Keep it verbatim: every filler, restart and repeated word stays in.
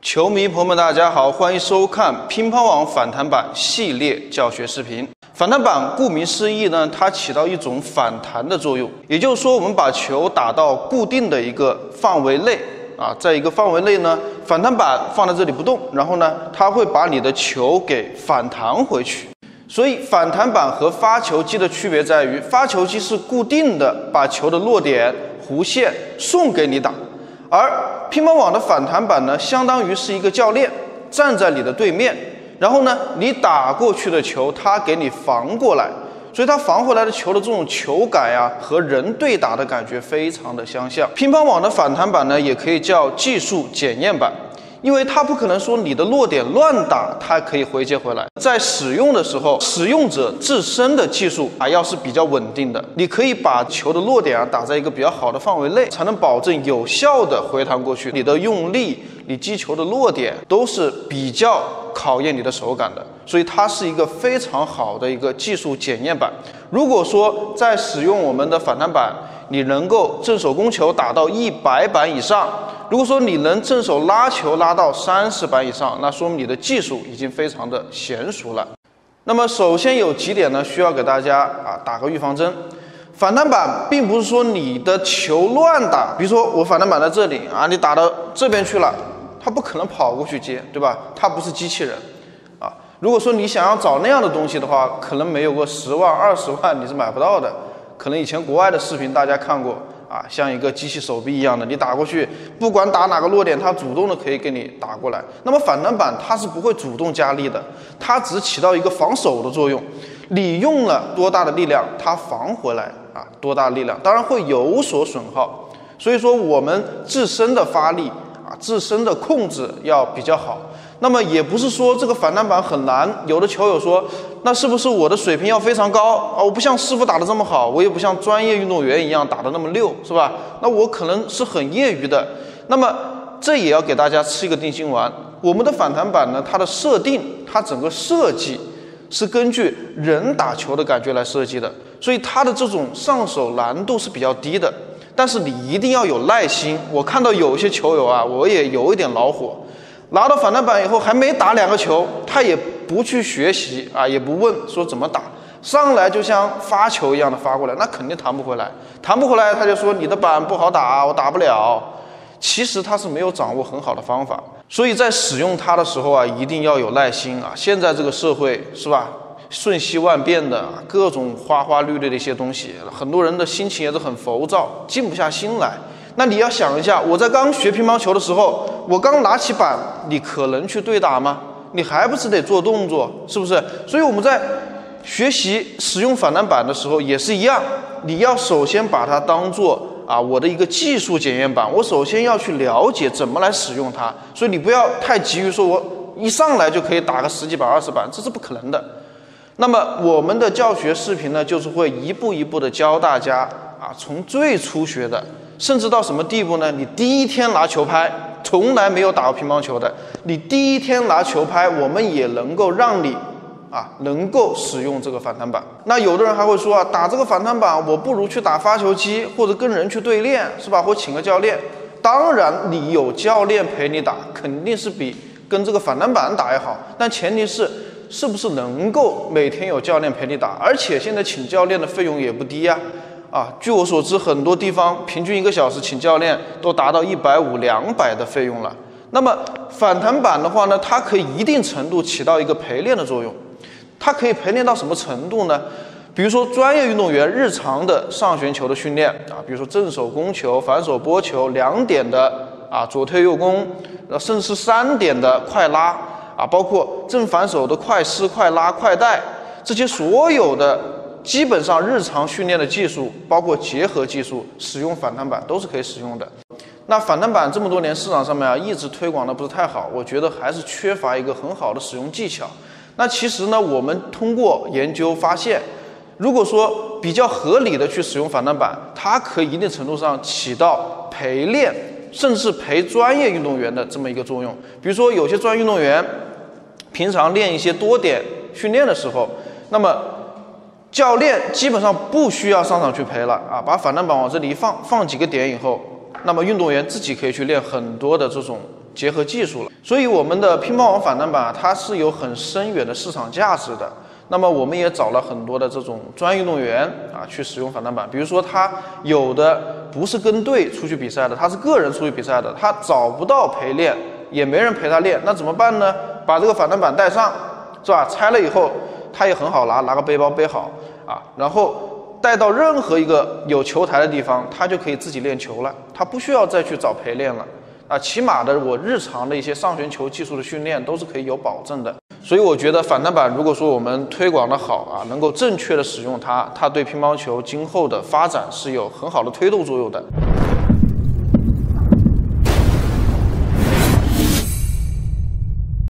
球迷朋友们，大家好，欢迎收看乒乓网反弹板系列教学视频。反弹板顾名思义呢，它起到一种反弹的作用，也就是说，我们把球打到固定的一个范围内啊，在一个范围内呢，反弹板放在这里不动，然后呢，它会把你的球给反弹回去。所以，反弹板和发球机的区别在于，发球机是固定的把球的落点、弧线送给你打。而乒乓网的反弹板呢，相当于是一个教练站在你的对面，然后呢，你打过去的球，他给你防过来，所以他防回来的球的这种球感呀，和人对打的感觉非常的相像。乒乓网的反弹板呢，也可以叫技术检验板，因为它不可能说你的落点乱打，它可以回接回来。在使用的时候，使用者自身的技术啊，要是比较稳定的，你可以把球的落点啊打在一个比较好的范围内，才能保证有效的回弹过去。你的用力，你击球的落点都是比较考验你的手感的，所以它是一个非常好的一个技术检验板。如果说在使用我们的反弹板，你能够正手攻球打到一百板以上，如果说你能正手拉球拉到三十板以上，那说明你的技术已经非常的娴熟了。那么首先有几点呢，需要给大家啊打个预防针。反弹板并不是说你的球乱打，比如说我反弹板在这里啊，你打到这边去了，它不可能跑过去接，对吧？它不是机器人啊。如果说你想要找那样的东西的话，可能没有个十万二十万你是买不到的。可能以前国外的视频大家看过啊，像一个机器手臂一样的，你打过去，不管打哪个落点，它主动的可以给你打过来。那么反弹板它是不会主动加力的，它只起到一个防守的作用。你用了多大的力量，它防回来啊，多大的力量，当然会有所损耗。所以说我们自身的发力啊，自身的控制要比较好。那么也不是说这个反弹板很难，有的球友说，那是不是我的水平要非常高啊？我不像师傅打得这么好，我也不像专业运动员一样打得那么溜，是吧？那我可能是很业余的。那么这也要给大家吃一个定心丸。我们的反弹板呢，它的设定，它整个设计是根据人打球的感觉来设计的，所以它的这种上手难度是比较低的。但是你一定要有耐心。我看到有一些球友啊，我也有一点恼火。拿到反弹板以后，还没打两个球，他也不去学习啊，也不问说怎么打，上来就像发球一样的发过来，那肯定弹不回来，弹不回来他就说你的板不好打，我打不了。其实他是没有掌握很好的方法，所以在使用它的时候啊，一定要有耐心啊。现在这个社会是吧，瞬息万变的，各种花花绿绿的一些东西，很多人的心情也是很浮躁，静不下心来。那你要想一下，我在刚学乒乓球的时候，我刚拿起板，你可能去对打吗？你还不是得做动作，是不是？所以我们在学习使用反弹板的时候也是一样，你要首先把它当做啊我的一个技术检验板，我首先要去了解怎么来使用它。所以你不要太急于说我一上来就可以打个十几板、二十板，这是不可能的。那么我们的教学视频呢，就是会一步一步的教大家啊，从最初学的。甚至到什么地步呢？你第一天拿球拍，从来没有打过乒乓球的，你第一天拿球拍，我们也能够让你啊，能够使用这个反弹板。那有的人还会说啊，打这个反弹板，我不如去打发球机，或者跟人去对练，是吧？或请个教练。当然，你有教练陪你打，肯定是比跟这个反弹板打也好。但前提是，是不是能够每天有教练陪你打？而且现在请教练的费用也不低呀。啊，据我所知，很多地方平均一个小时请教练都达到一百五、两百的费用了。那么反弹板的话呢，它可以一定程度起到一个陪练的作用。它可以陪练到什么程度呢？比如说专业运动员日常的上旋球的训练啊，比如说正手攻球、反手拨球、两点的啊左推右攻，甚至是三点的快拉啊，包括正反手的快施、快拉、快带，这些所有的。基本上日常训练的技术，包括结合技术，使用反弹板都是可以使用的。那反弹板这么多年市场上面啊，一直推广的不是太好，我觉得还是缺乏一个很好的使用技巧。那其实呢，我们通过研究发现，如果说比较合理的去使用反弹板，它可以一定程度上起到陪练，甚至陪专业运动员的这么一个作用。比如说有些专业运动员平常练一些多点训练的时候，那么教练基本上不需要上场去陪了啊，把反弹板往这里一放，放几个点以后，那么运动员自己可以去练很多的这种结合技术了。所以我们的乒乓网反弹板它是有很深远的市场价值的。那么我们也找了很多的这种专业运动员啊去使用反弹板，比如说他有的不是跟队出去比赛的，他是个人出去比赛的，他找不到陪练，也没人陪他练，那怎么办呢？把这个反弹板带上，是吧？拆了以后他也很好拿，拿个背包背好啊，然后带到任何一个有球台的地方，他就可以自己练球了，他不需要再去找陪练了啊。起码的我日常的一些上旋球技术的训练都是可以有保证的。所以我觉得反弹板如果说我们推广的好啊，能够正确的使用它，它对乒乓球今后的发展是有很好的推动作用的。